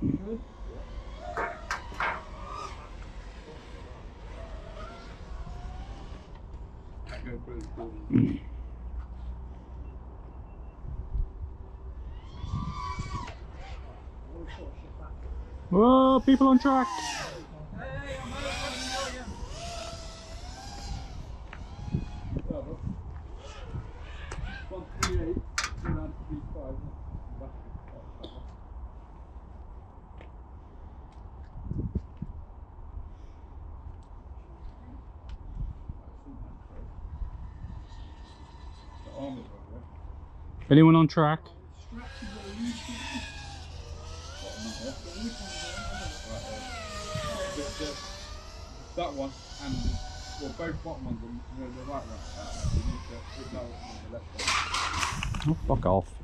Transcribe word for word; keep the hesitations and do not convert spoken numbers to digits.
Good. Whoa, people on track! Hey, I'm over. one three eight, two nine three five. Anyone on track? That one and well, both bottom ones, and you know, the right one. Uh, you need to put that one on the left one. Oh, fuck off.